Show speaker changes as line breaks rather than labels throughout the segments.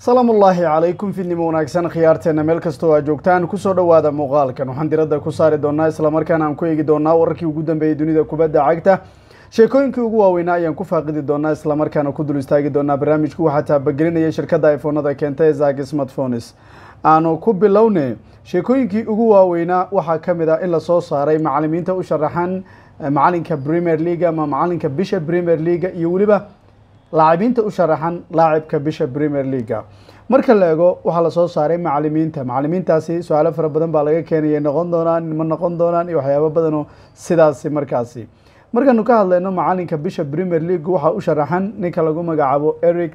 سلام الله عليكم في نموناكسان خيارتنا مeel kasto waa joogtaan ku soo dhawaada muuqaalkan waxaan diradda ku saari doonaa isla markaana aan ku eegi doonaa wararkii ugu dambeeyay dunida kubadda cagta sheekooyinkii ugu waaweynaa ayaan ku faaqidi doonaa isla markaana ku dul istaagi doonaa barnaamijku waxa taabagelinaya shirkadda iPhone-da keentay Zag Smartphones aanu ku bilownay sheekooyinkii ugu waaweynaa waxa kamid ah in la soo saaray macallimiinta u sharaxan macalinka Premier League ama macalinka bisha Premier League iyo waliba لاعبينta u sharaxan laacibka bisha Premier League marka la eego waxa la soo saaray macallimiintaasi su'aalo fara badan baa laga keenay noqon doonaan iyo waxyaabo badan oo sidaas markaasi markaanu ka hadlayno macalinka bisha Premier League waxa u sharaxan ninka lagu magacaabo Erik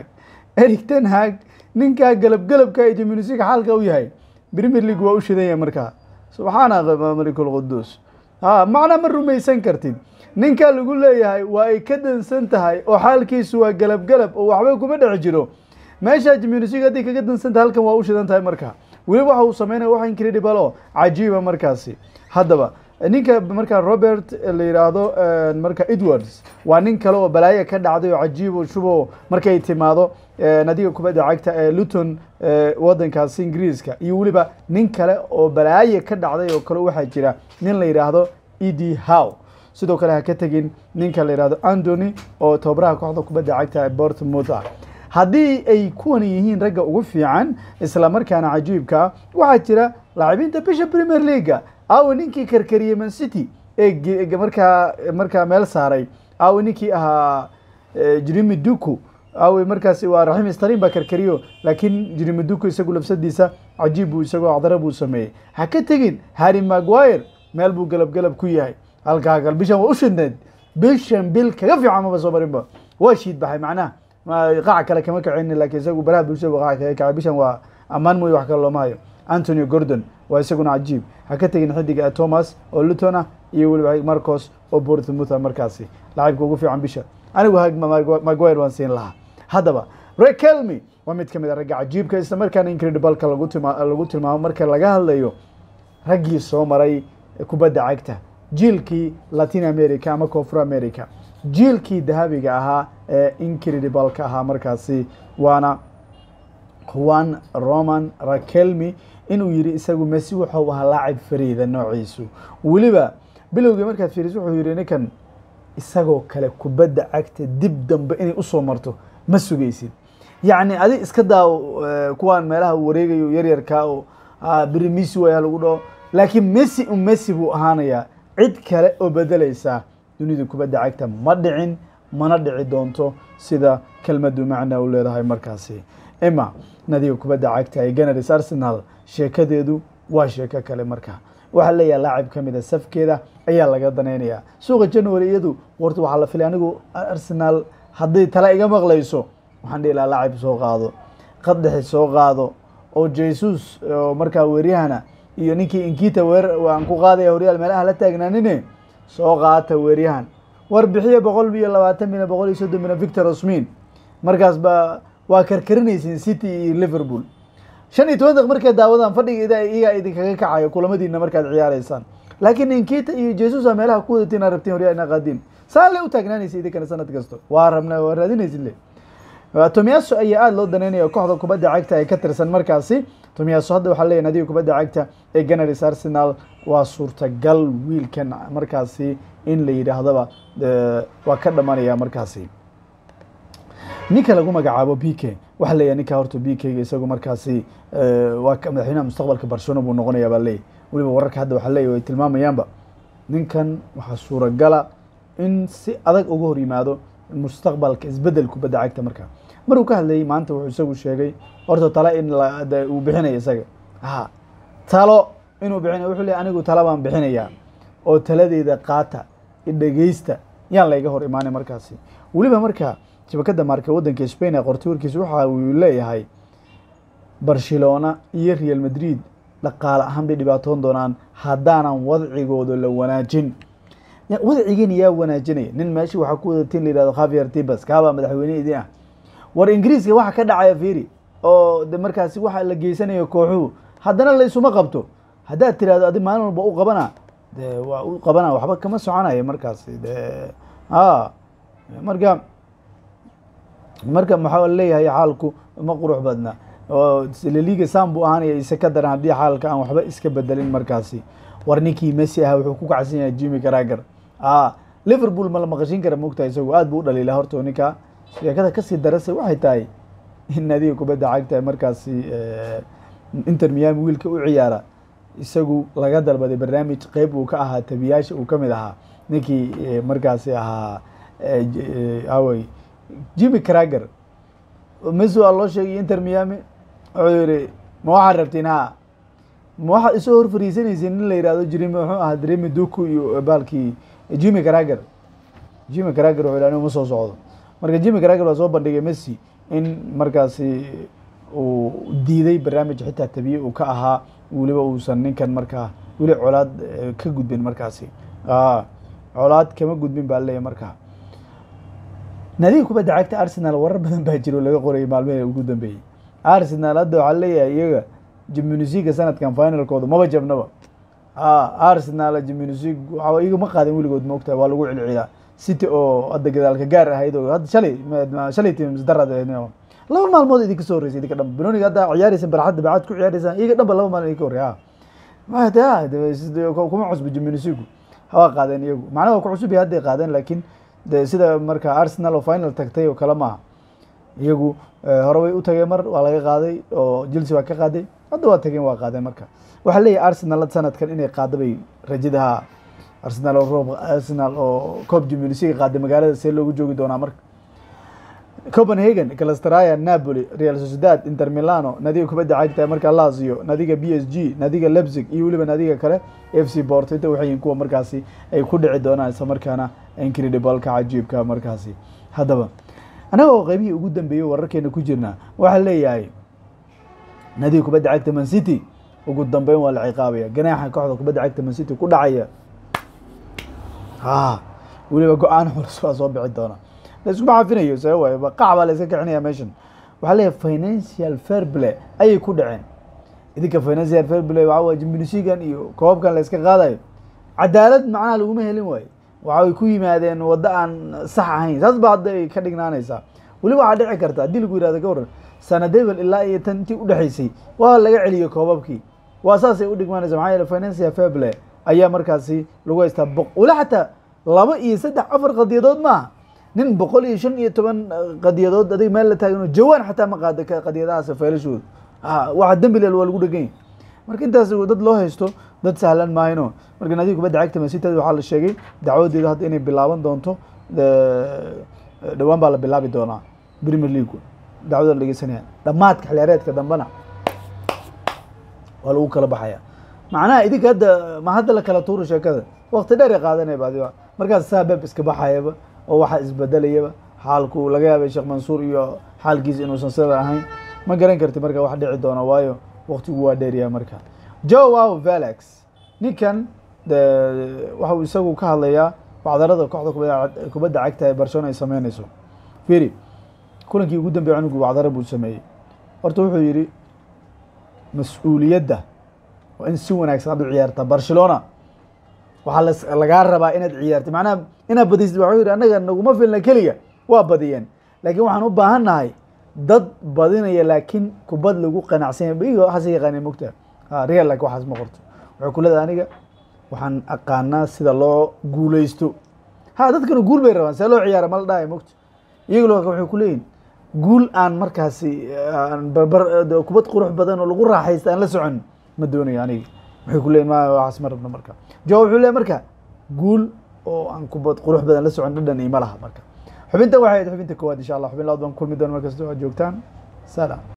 ten Hag ninka galabka ee Champions League xalka u yahay Premier League waa u shiday markaa subxaana malikul qudus macna ma rumaysan kartid ninka lagu leeyahay waa ay ka dansan tahay oo xaalkiisu waa galab oo waxba kuma dhac jiro meesha Champions League hadii kaga dansan tahay halkan waa u shidan tahay markaa wali waxa uu sameeyay wax incredible oo cajiib markaasi hadaba ninka markaa Robert la yiraahdo markaa Edwards waa nin kale oo balaayo ka dhacday oo cajiib oo shubo markay timaado nadiga kubadda cagta ee Luton wadankaas Ingiriiska iyo waliba nin kale oo balaayo ka dhacday oo kale waxa jira nin la yiraahdo Eddie Howe sidoo kale ha ka tagin ninka la yiraahdo Anthony oo tababaraha kooxda kubadda cagta ee Bournemouth hadii ay kuwan yihiin ragga ugu fiican isla markaana cajiibka waxa jira لاعبينta bisha Premier League aw ninkii karkariyay Man City ee markaa meel saaray aw ninkii ahaa Jeremy Doku aw markaasi waa Raheem Sterling ba karkariyo laakiin Jeremy Doku isagu labsadiisa cajiib uu isagoo cadara buu sameeyay ha ka tagin Harry Maguire meel buu galab ku yahay halka galbishan waa u shidnad bishan bil kaga fiican ma soo marinba waa shiid baxay macnaha ma qaac kale kama kacin laakiin isagu baraha bulshada qaac kaga bishan waa amaan mooy wax kale loo maayo Anthony Gordon waa isaguna cajiib ha ka tagin xidiga Thomas oo Luton iyo waliba Marcos oo Bournemouth markaasi laacibka ugu fiican bisha anigu Maguire waan siin lahaa hadaba Riquelme waa mid kamid ah ragga cajiibka isla markaana incredible ka lagu tilmaamo marka laga hadlayo raggii soo maray kubadda cagta jiilkii Latin America ama Koonfur America jiilkii dahabiga ahaa ee incredible ka ahaa markaasi waana Juan Roman Riquelme inuu yiri isagu Messi wuxuu ahaa laacib fariida noociisu waliba bilowgii markaad fiiriso wuxuu yiri ninkan isagoo kale kubadda cagta dib dambe inay u soo marto ma sugaysid yaani adi iska daaw kuwan meelaha wareegayo yaryarka oo Messi waa lagu dhoo laakiin Messi buu ahaanaya cid kale oo bedelaysa dunida kubadda cagta ma dhicin mana dhici doonto sida kelmadu macna u leedahay markaasi Emma nadiga kubadda cagta ee Gunners Arsenal sheekadeedu waa sheeko kale markaa waxa la yahay laacib kamid ah safkeeda ayaa laga daneynayaa suuqa January iyadu warta waxa la filay anigu Arsenal hadii tala iga maqlayso waxaan dhiilaa laacib soo qaado qaddax soo qaado oo Jesus markaa weeriyahana iyo ninkii Inkita waan ku qaaday Real meelaha la taagnaanine soo qaata weeriyahan war bixiye 120 milyan 130 milyan Victor Osimhen markaas ba waa karkarinaysan City iyo Liverpool 15 daqiiqo markay daawadaan fadhiga iyaga idinkaga kacayo kulamadiina markaad ciyaaraysan laakiin Inkita iyo Jesus meelaha ku wadatiin arabtiin Real ina qaadin saale u taagnaanaysa idinka sanad kasto waa rabnaa waa raadinaysan Tomiyasu ayaa aad loo daneynayo kooxda kubadda cagta ay ka tirsan markaasi Tomiyasu hadda waxa leeyahay nadiga kubadda cagta ee Gunners Arsenal waa suurtagal wiilkan markaasi in la yiraahdaba waa ka dhamanaya markaasi ninka lagu magacaabo PK waxa leeyahay ninka horta PK isagu markaasi waa ka madaxweynaha mustaqbalka Barcelona buu noqonayaa baa leeyahay waliba wararka hadda waxa leeyahay tilmaamayaanba ninkan waxa suuragala in si adag uga hor yimaado mustaqbalka isbedel kubadda cagta markaa maruu ka hadlayay maanta wuxuu isagu sheegay horta tala in uu bixinayo isaga talo inuu bixinayo wuxuu leeyahay anigu tala baan bixinayaa oo taladeeda qaata dhageysta yaan la iga hor imaanay markaasi waliba markaa shabakada marka wadanka Spain ee qortay warkiisa waxa uu leeyahay Barcelona iyo Real Madrid dhaqaale ahaan bay dhibaatoon doonaan hadaanan wadcigooda la wanaajin wadcigan yaa wanaajinay nin meeshii waxa ku wadatiin leeyahay Javier Tebas kaaba madaxweynaha war Ingiriiska waxa ka dhacay fiiri oo markaasi waxa la geysanayo kooxu hadana la isuma qabto hadaa tiraado adi maalin walba u qabana waxba kama soconayo markaasi marka maxaa leeyahay xaalku ma qurux badna oo laliga sambu ahaanaya isa ka daran haddii xaalka aan waxba iska bedelin markaasi war ninkii Messi ah wuxuu ku kacsan yahay Jimmy Carragher Liverpool ma la maqashin kara moogtahay isagu aad buu u dhaliilaa horta ninka sheekada ka sii darasay waxay tahay in nadiga kubadda cagta markaasi Inter Miami wiilka u ciyaara isagu laga dalbaday barnaamij qayb uu ka ahaa tabiyaasha uu kamid ahaa ninkii markaasi ahaa away Jimmy Carragher Messi waa loo sheegay Inter Miami wuxuu yiri ma waxaad rabtiin ma waxa isoo hor fariisanaysa in la yiraahdo Jeremy wuxuu ahaa Jeremy Doku iyo baalkii Jimmy Carragher wuxuu ilaahay ma soo socdo marka Jimmy Carragher waa soo bandhigay Messi in markaasi uu diiday barnaamij xitaa tabiye uu ka ahaa waliba uusan ninkan markaa wali colaad ka gudbin markaasi colaad kama gudbin baa leeyahay markaa nadiga kubadda cagta Arsenal warar badan baa jiro laga qoray maalmaha ugu dambeeyay Arsenal hadda waxa leeyahay iyaga Champions League sanadkan finalkooda maba jabnaba Arsenal Champions League waxa iyaga ma qaadan wiligood moogtahay waa lagu cilciyaa City oo hadda gadaalka gaar ahayd oo hadda shalay teams darada laba maalmood idinka soo horeysay idinka dhan Benoniga hadda ciyaaraysan barxadda baad ku ciyaaraysan iyaga dhan laba maalmood idinka horeeya ma taa kuma cusub Champions League hawa qaadeen iyagu macnaheedu ku cusub yahay qaadeen laakiin sida marka Arsenal oo final tagtay oo kala ma iyagu hore way u tageen mar waa laga qaaday oo Chelsea waa ka qaaday hadda waa tageen waa qaadeen marka waxa leeyahay Arsenal sanadkan inay qaadabay rajadaha Arsenal oo Cup Champions League qaaday magaalada see loogu joogi doonaa marka Copenhagen, Galatasaray, Napoli, Real Sociedad, Inter Milano, nadiga kubadda cagta marka Lazio, nadiga PSG, nadiga Leipzig iyo waliba nadiga kale FC Porto inta waxay kuwa markaasi ay ku dhici doonaan isla markaana incredible ka cajiibka markaasi hadaba anaga oo qaybihii ugu dambeeyay wararkeena ku jirna waxa leeyahay nadiga kubadda cagta Man City ugu dambeyn waa la ciqaabaya ganaaxa kooxda kubadda cagta Man City ku dhacaya waliba go'aan xulus waa soo bixi doona isku maafinayo sababay qacba la iska kicinaya meeshan waxa leeyahay financial fair play ay ku dhaceen idinka financial fair play waxa Champions League iyo koobkan la iska qaadayo cadaalad macna lagu ma helin way waxa ay ku yimaadeen wada aan sax ahayn saas baad ay ka dhignaanaysa waliba waxa dhici karta hadii lagu yiraahdo ka waran sanadeebal ilaa iyo tantii u dhaxaysay waa laga celiyo koobabkii waa saas ay u dhigmaanaysa maxaa yeelay financial fair play ayaa markaasi lagu haystaa wala xataa 2 iyo 3 4 qadiyadood ma nin 115 qadiyadood adig meel la taagno jawaan xataa ma qaada ka qadiyadahaas feelashooda waxa dambi leh waa lagu dhagan marka intaas dad loo haysto dad sahlan maahayno marka nadiga kubadda cagta Man City waxa la sheegay dacwadeeda hadda inay bilaaban doonto dhawaan baa la bilaabi doonaa Premier League dacwada la dhageysanaya dhamaadka xilciyaareedka dambana waa lagu kala baxaya macnaha idinka hadda la kala tuuro sheekada waqti dheer qaadanay baadiba markaas sabab iska baxayaba oo waxa isbedelayaba xaalku laga yaabay Sheekh Mansour iyo xaalkiisa inuu san sida ahayn ma garan kartid marka wax dhici doona waayo waqtigu waa dheeriya marka Joao Felix ninkan waxa uu isagu ka hadlayaa wacdarada kooxda kubadda cagta ee Barcelona ay sameynayso fiiri kulankii ugu dambeeyay anigu wacdara buu sameeyay horta wuxuu yiri mas'uuliyadda waa in si wanaagsan aad u ciyaarta Barcelona waxa laga rabaa inaad ciyaarto macnaha inaad badisid waxa yiri anaga naguma filna kaliya waa badiyeen laakiin waxaan u baahanahay dad badinaya laakiin kubad lagu qanacsan yahay iyo waxa yaqaan mugta Real laakiin waxaas ma qorto wuxuu ku leeyahay aniga waxaan aqaanaa sida loo guuleysto dadkan guul bay rabaan sida loo ciyaaro mal dhaay mugta iyagu waxay ku leeyihiin guul aan markaasi barbar kubad qurux badan oo lagu raaxaysto aan la socon ma doonayo aniga waxay ku leeyihiin ma waxaas ma rabno marka jawaab wuxuu leeyahay marka guul oo aan kubad qurux badan la socon dhadhan iyo malaha marka xubinta waxay xubinta koowaad insha Allah xubin labaad baan kulmi doona markaas joogtaan salaam